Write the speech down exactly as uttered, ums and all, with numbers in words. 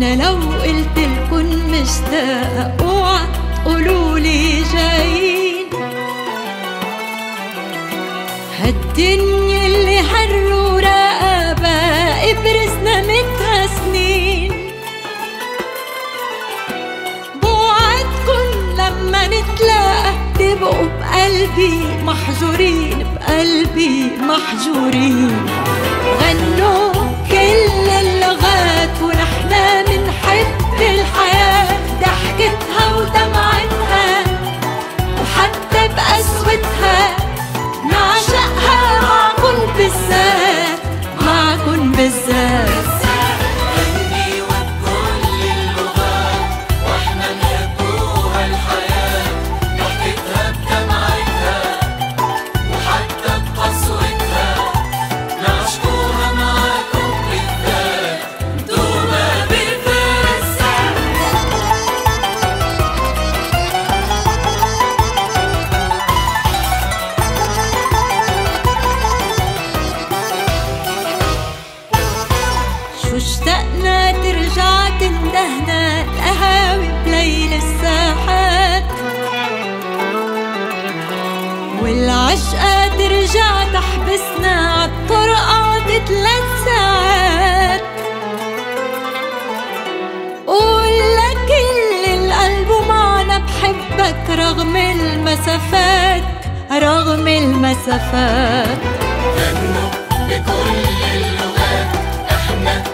وانا لو قلت لكن مشتاقة اوعى تقولولي جايين. هالدنيا اللي حر ورقابة ابرزنا متها سنين، بوعدكن لما نتلاقى تبقوا بقلبي محجورين، بقلبي محجورين. غنوا كل اللغات ونحنا منحب الحياة، ضحكتها ودمعتها وحتى بقسوتها نعشقها معكن بالذات، معكن بالذات. غني وبكل اللغات واحنا نحبوها الحياة، ضحكتها بدمعتها وحتى بقسوتها نعشقوها معكن بالذات، دوما بالذات. شو اشتقنا ترجع تندهنا القهاوي بليل الساحات، والعشقة ترجع تحبسنا عالطرقات ثلاث ساعات. قولك كل القلب ومعنا بحبك رغم المسافات، رغم المسافات. غنوا بكل اللغات احنا